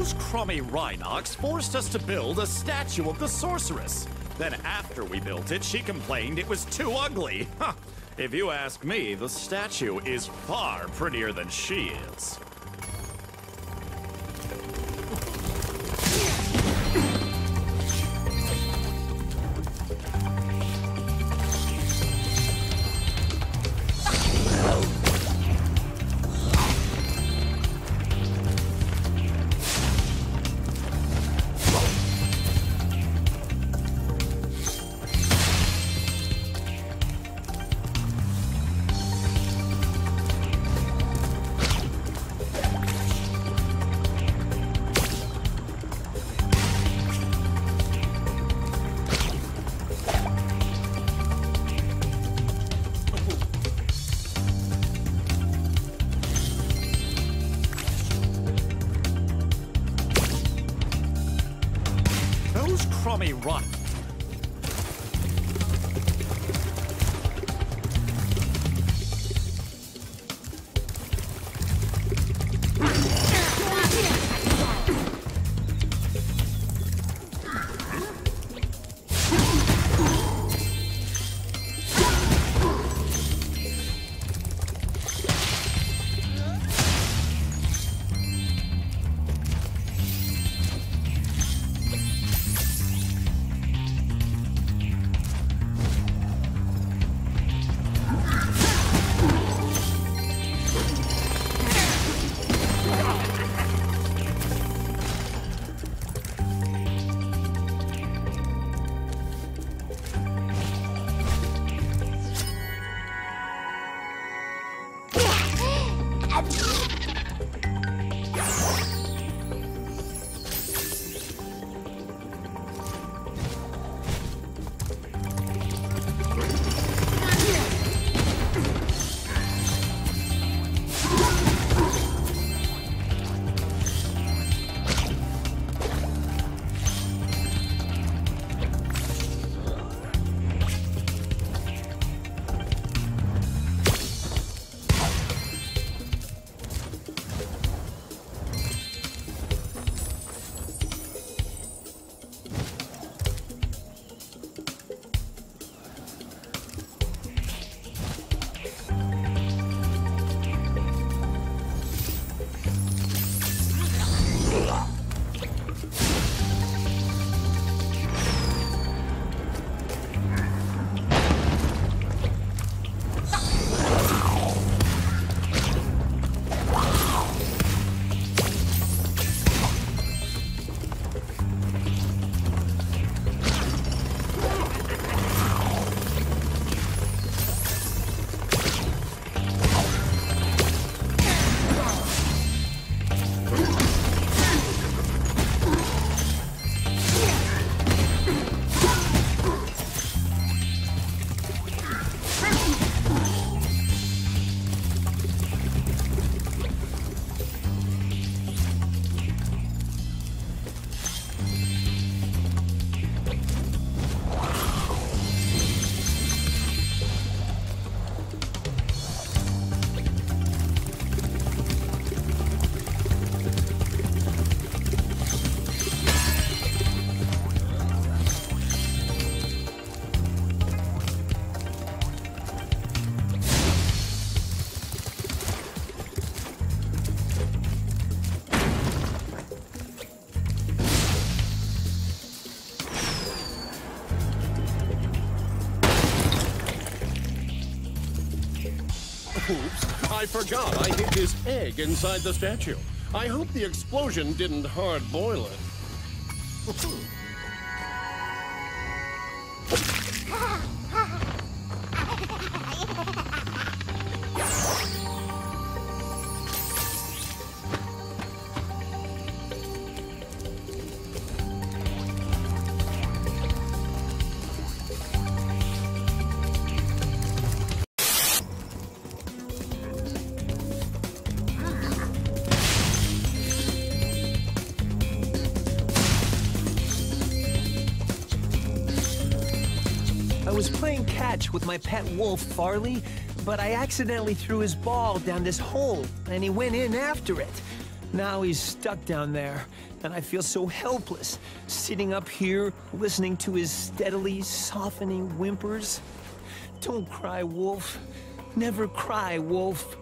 Those crummy Rhinox forced us to build a statue of the sorceress. Then after we built it, she complained it was too ugly. Huh. If you ask me, the statue is far prettier than she is. Those crummy run. Oops, I forgot I hid his egg inside the statue. I hope the explosion didn't hard boil it. I was playing catch with my pet wolf, Farley, but I accidentally threw his ball down this hole, and he went in after it. Now he's stuck down there, and I feel so helpless, sitting up here, listening to his steadily softening whimpers. Don't cry, Wolf. Never cry, Wolf.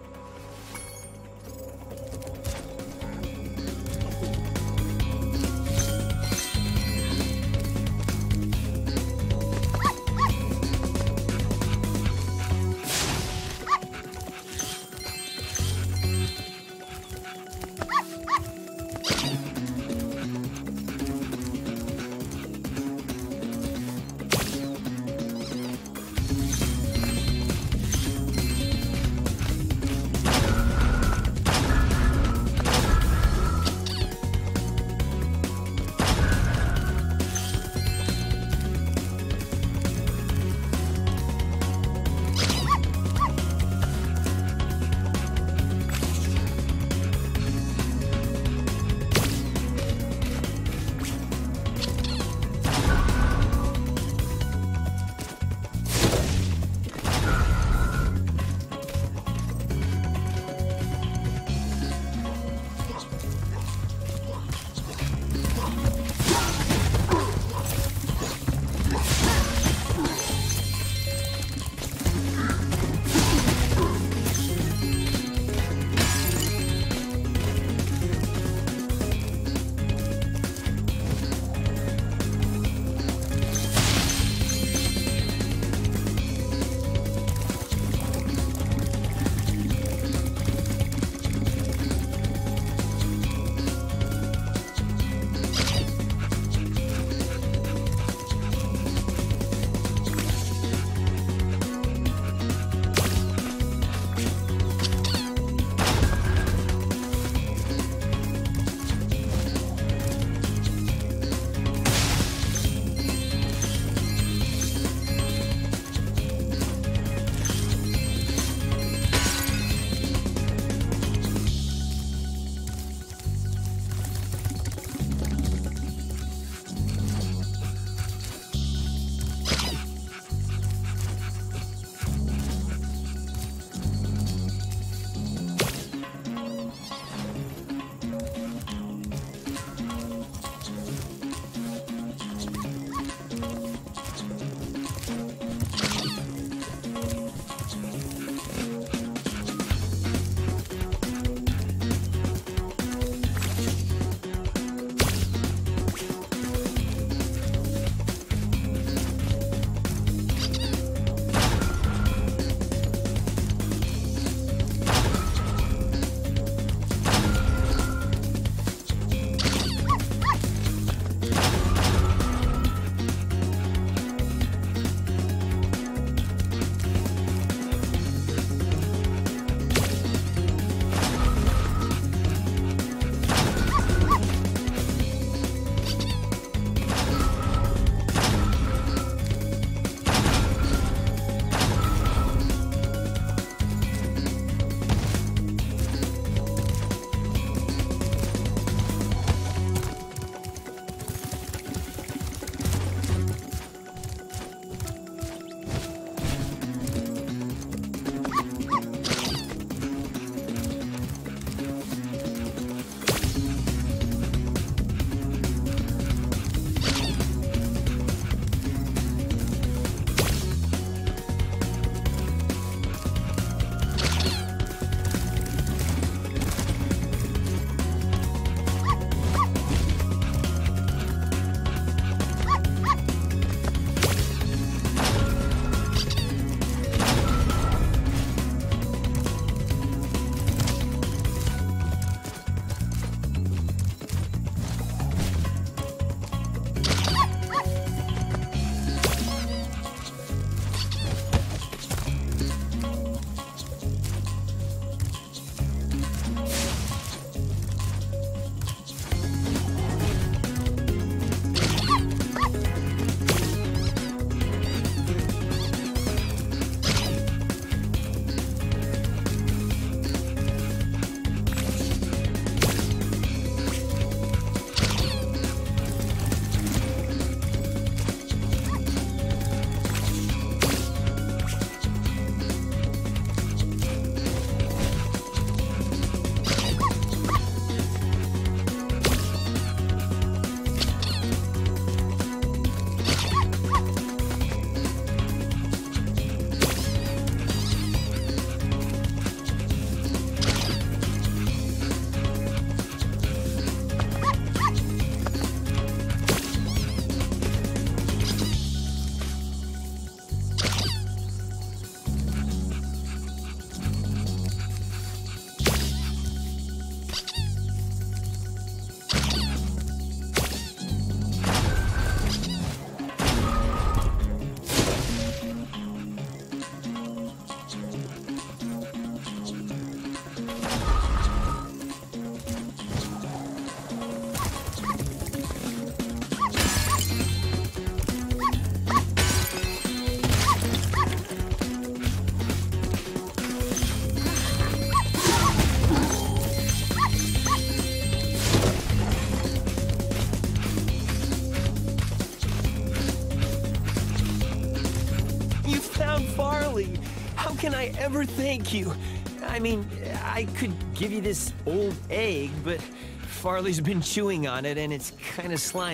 can I ever thank you? I mean, I could give you this old egg, but Farley's been chewing on it and it's kind of slimy.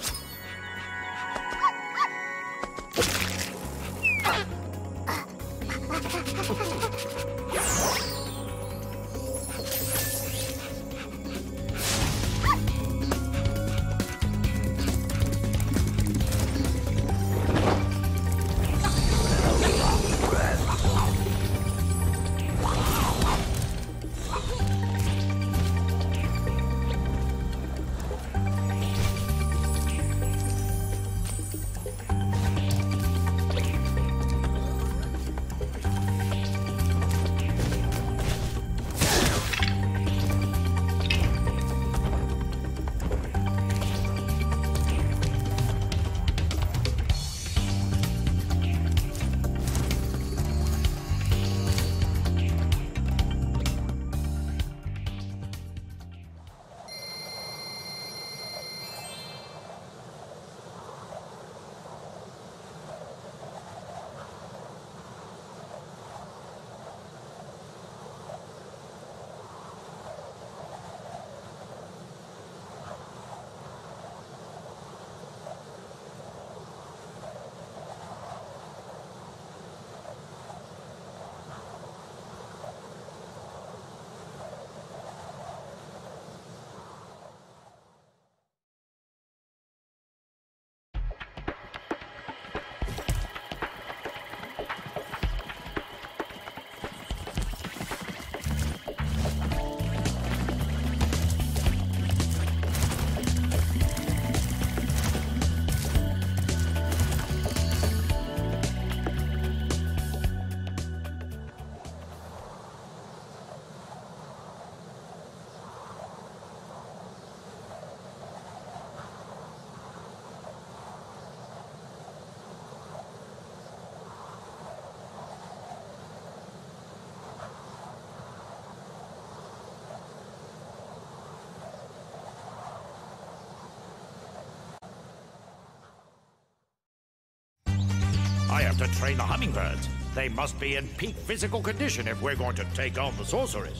I have to train the hummingbirds. They must be in peak physical condition if we're going to take on the sorceress.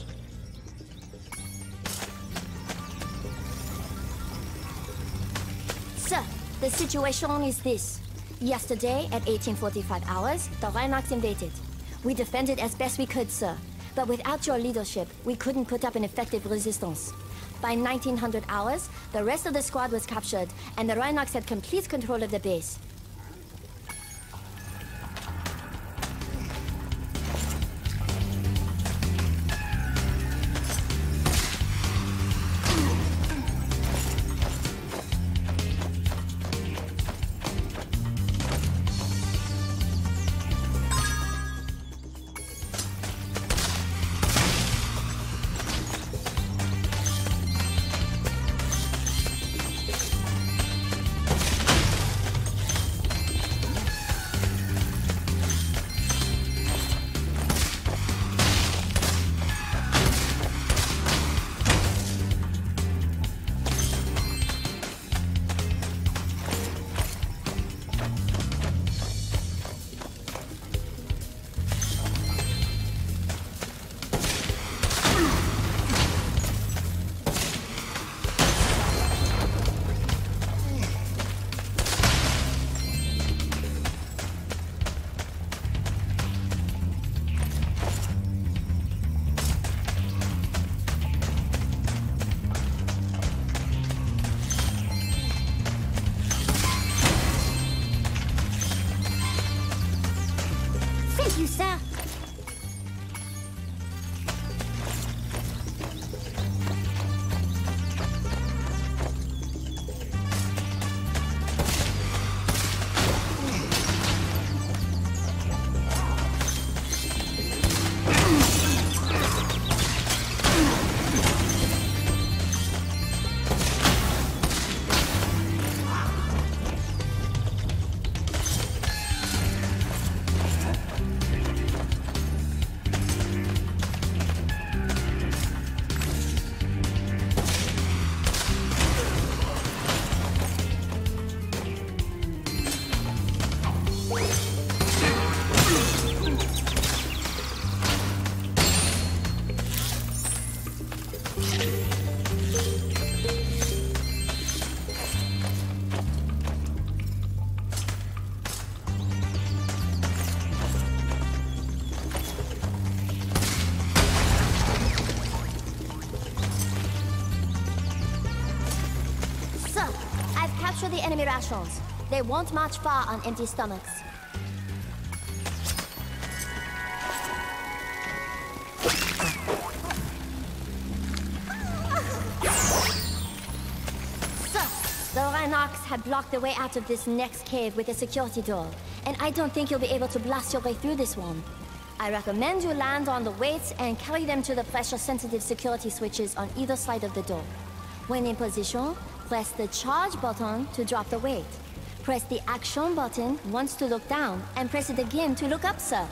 Sir, the situation is this. Yesterday, at 1845 hours, the Rhinox invaded. We defended as best we could, sir. But without your leadership, we couldn't put up an effective resistance. By 1900 hours, the rest of the squad was captured, and the Rhinox had complete control of the base. capture the enemy rations. They won't march far on empty stomachs. The Rhinox have blocked the way out of this next cave with a security door, and I don't think you'll be able to blast your way through this one. I recommend you land on the weights and carry them to the pressure-sensitive security switches on either side of the door. When in position, press the charge button to drop the weight. Press the action button once to look down, and press it again to look up, sir.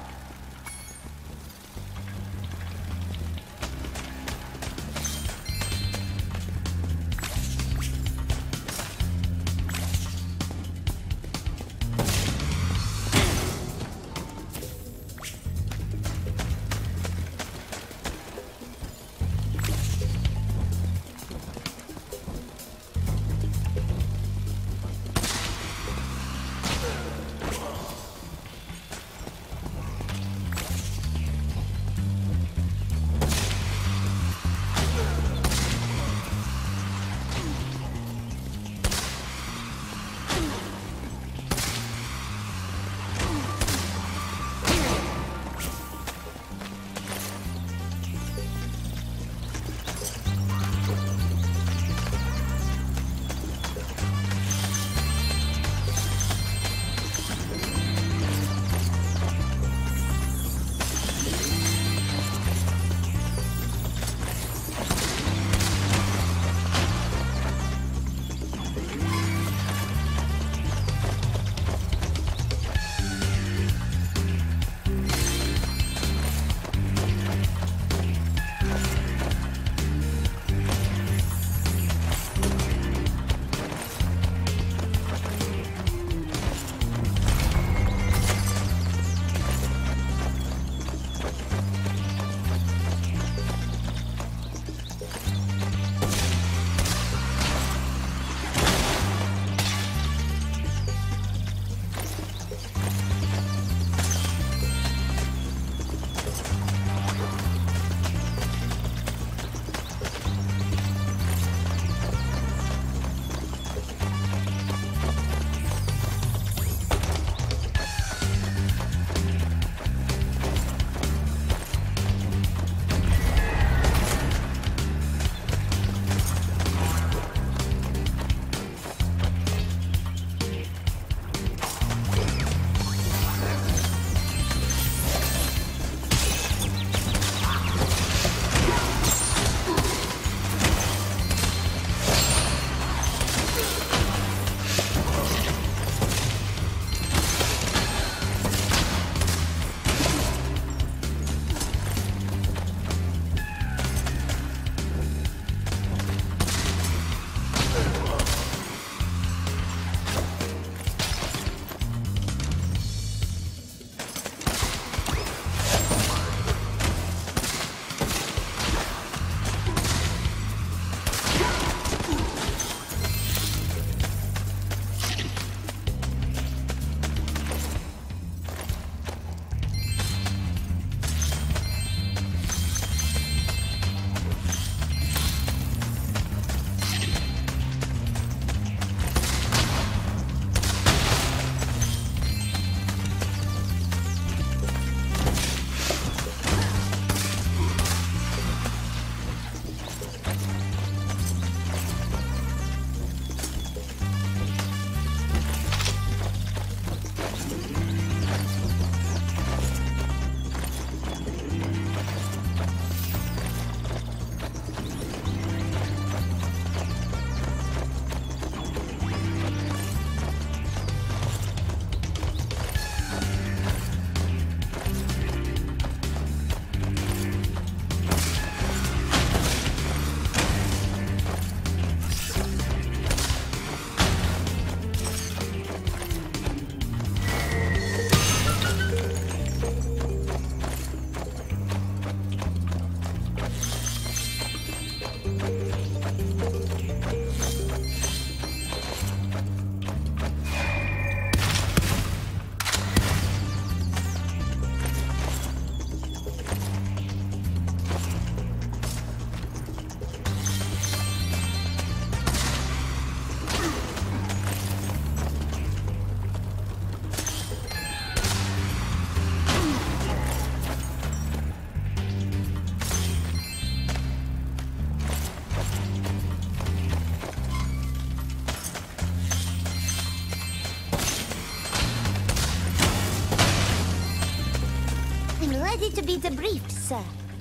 debriefed, sir.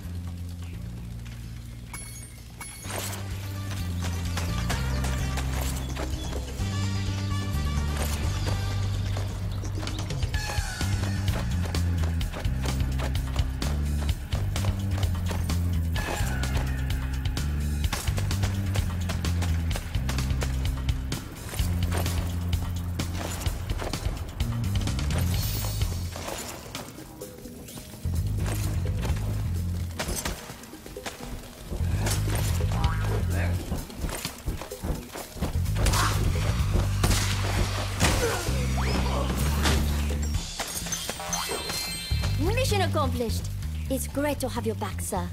Mission accomplished. It's great to have you back, sir.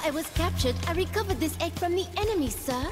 I was captured, I recovered this egg from the enemy, sir.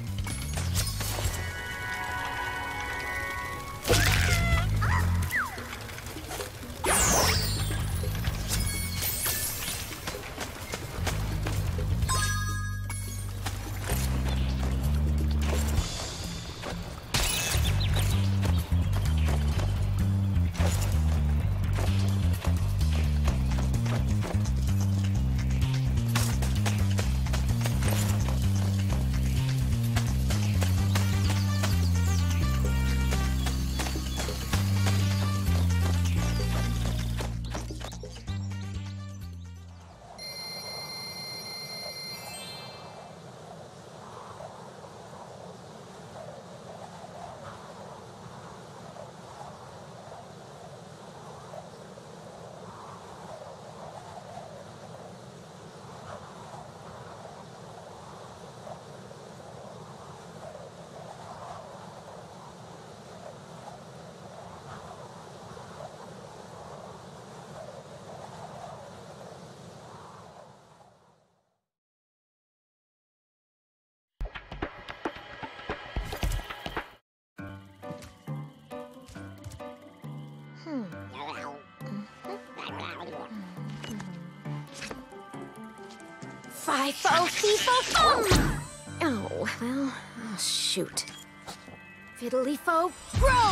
Fi-fo, fee-fo-fum! Oh, well, oh, shoot. Fiddly-fo, grow!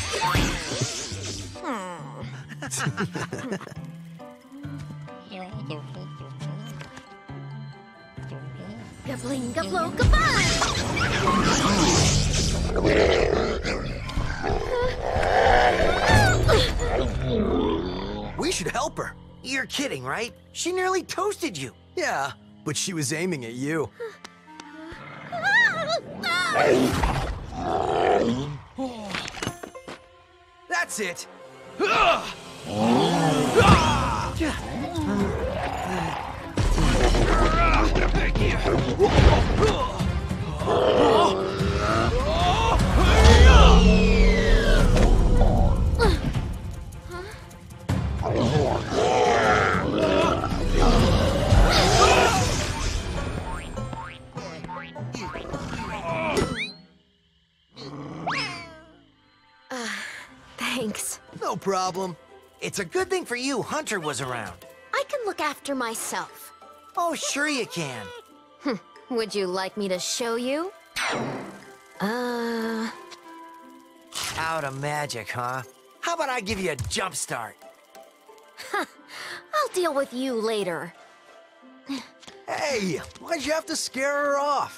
Gabling, gablo, gabang! We should help her. You're kidding, right? She nearly toasted you. Yeah, but she was aiming at you. That's it. Thanks. No problem. It's a good thing for you Hunter was around. I can look after myself. Oh, sure you can. Would you like me to show you? Out of magic, huh? How about I give you a jump start? I'll deal with you later. Hey, why'd you have to scare her off?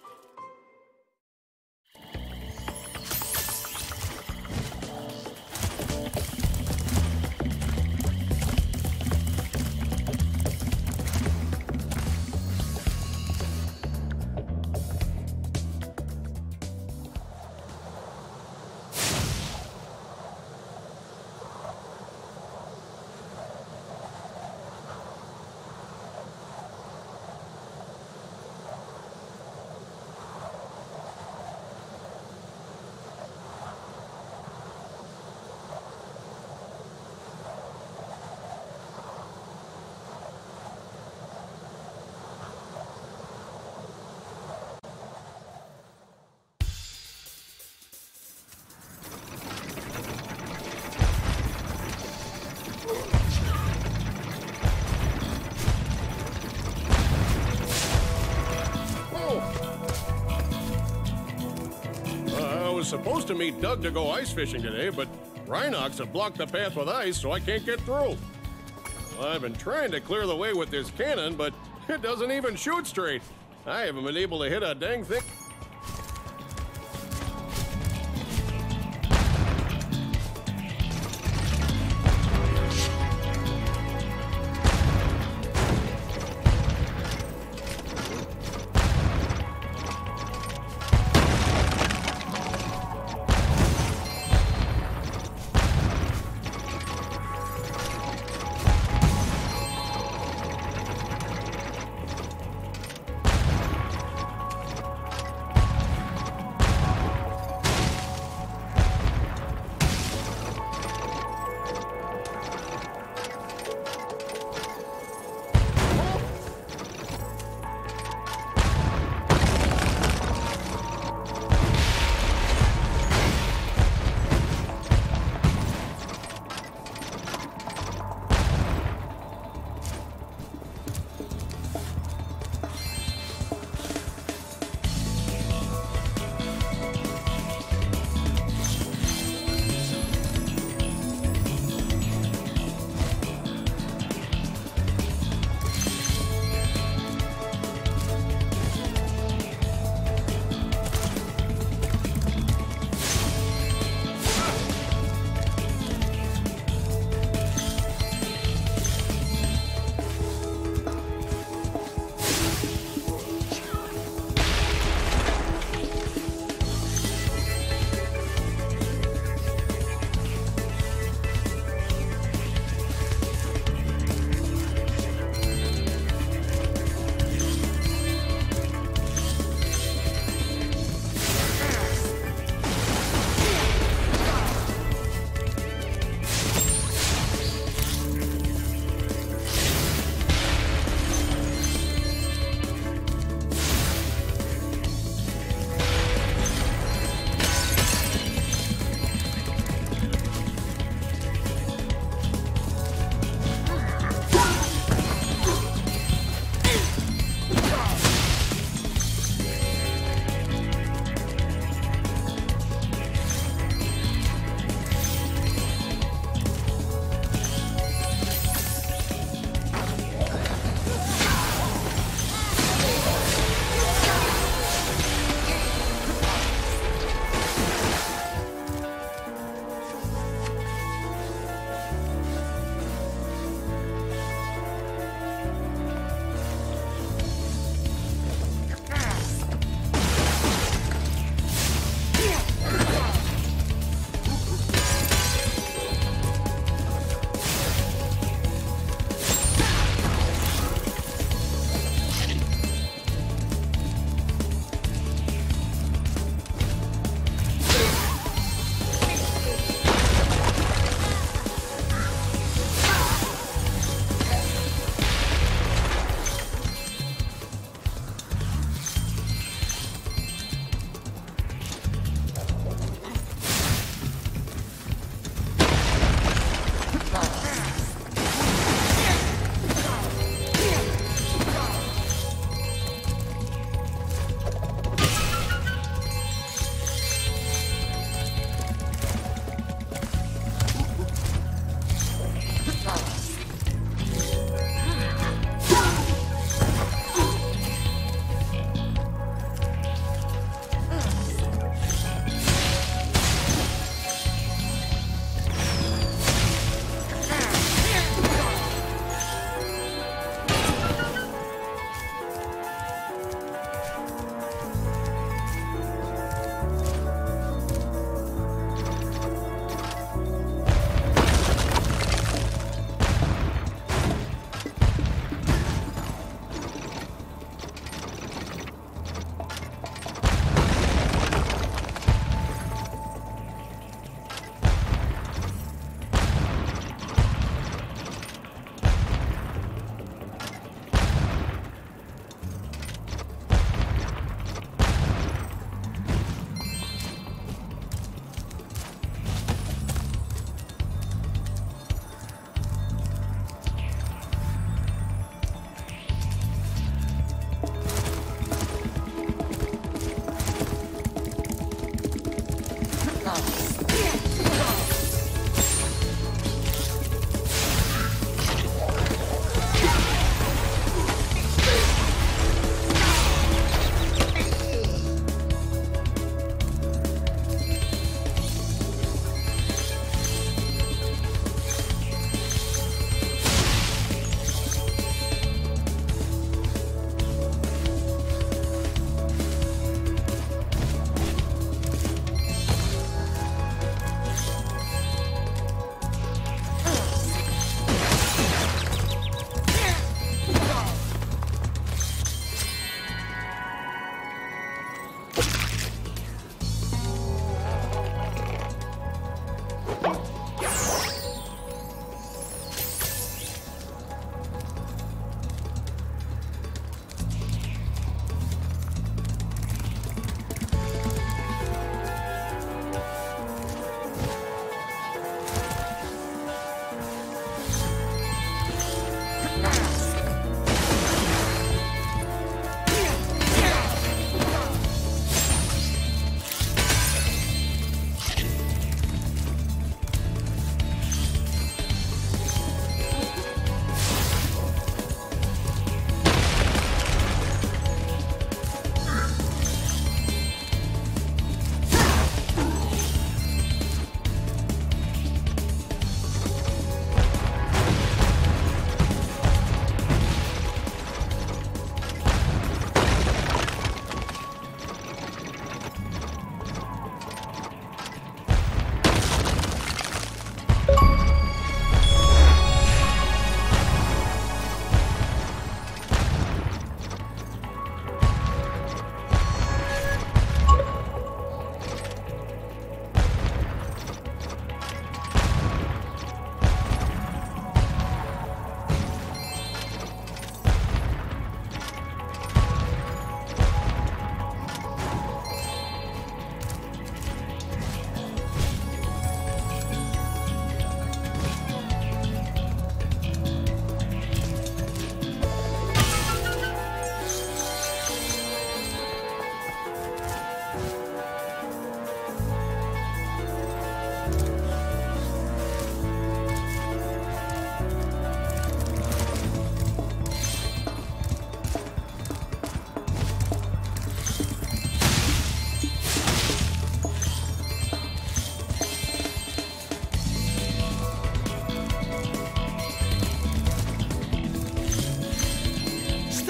I was supposed to meet Doug to go ice fishing today, but Rhinox have blocked the path with ice, so I can't get through. Well, I've been trying to clear the way with this cannon, but it doesn't even shoot straight. I haven't been able to hit a dang thing.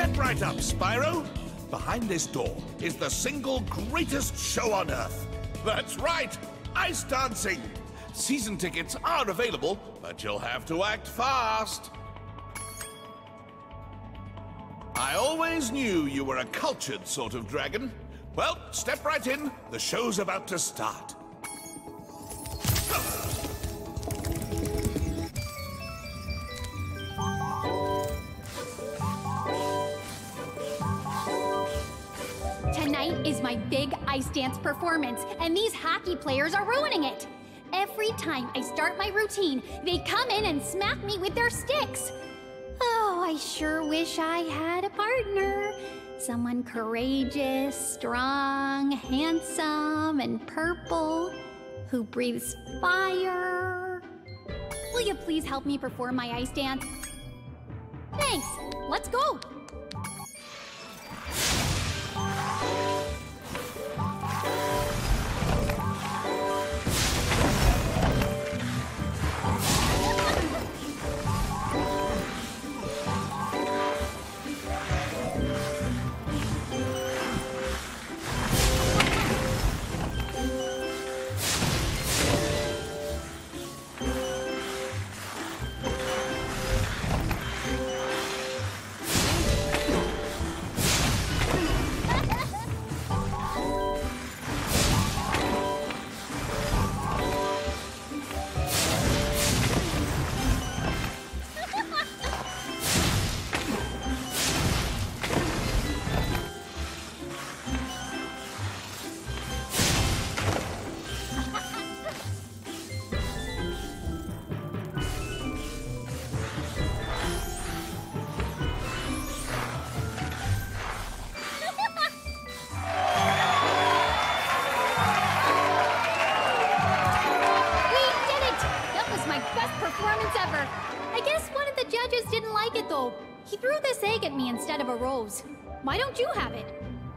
Step right up, Spyro. Behind this door is the single greatest show on Earth. That's right, ice dancing. Season tickets are available, but you'll have to act fast. I always knew you were a cultured sort of dragon. Well, step right in. The show's about to start. Tonight is my big ice dance performance, and these hockey players are ruining it. Every time I start my routine, they come in and smack me with their sticks. Oh, I sure wish I had a partner. Someone courageous, strong, handsome, and purple, who breathes fire. Will you please help me perform my ice dance? Thanks. Let's go. He threw this egg at me instead of a rose. Why don't you have it?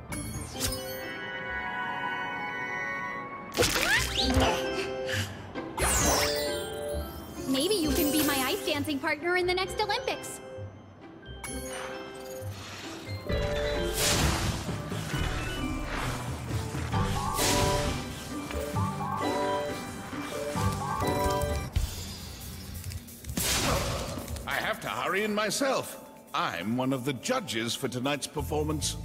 Maybe you can be my ice dancing partner in the next Olympics. I have to hurry in myself. I'm one of the judges for tonight's performance.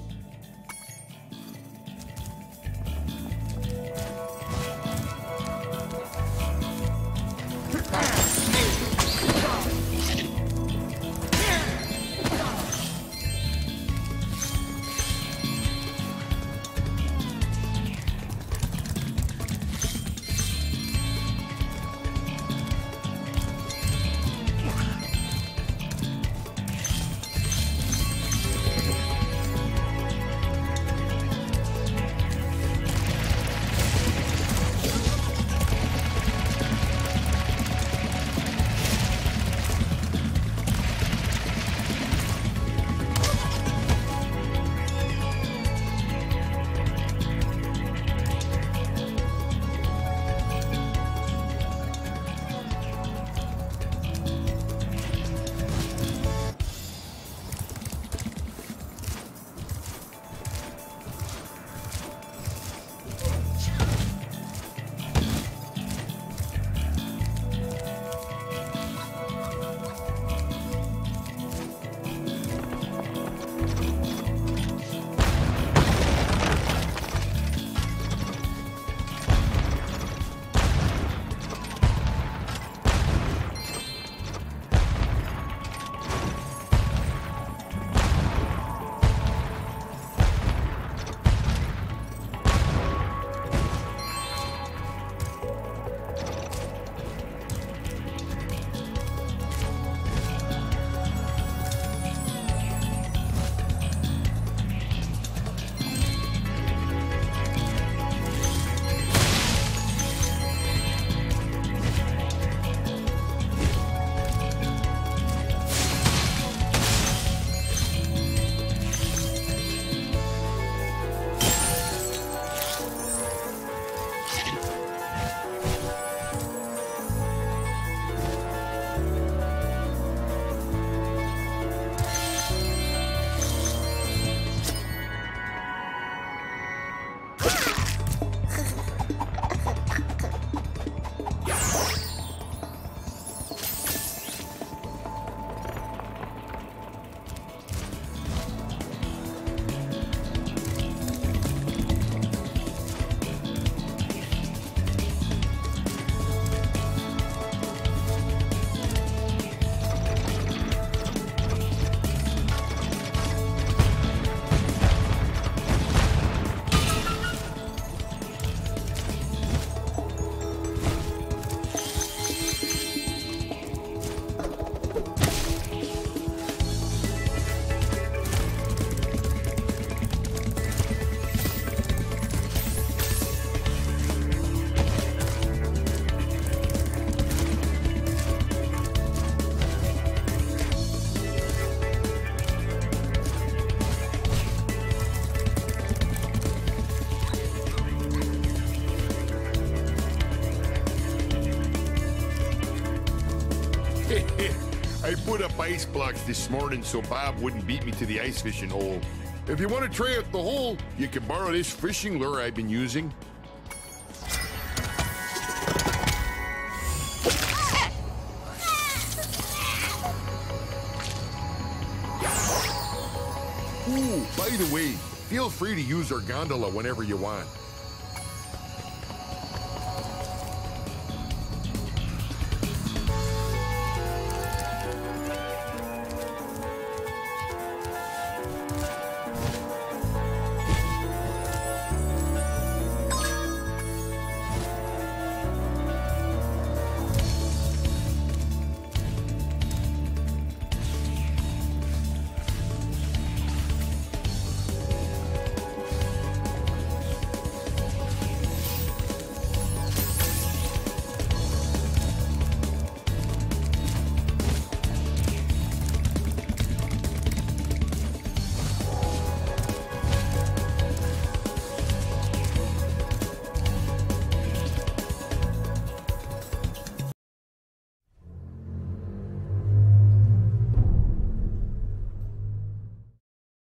I put up ice blocks this morning so Bob wouldn't beat me to the ice fishing hole. If you want to try out the hole, you can borrow this fishing lure I've been using. Ooh, by the way, feel free to use our gondola whenever you want.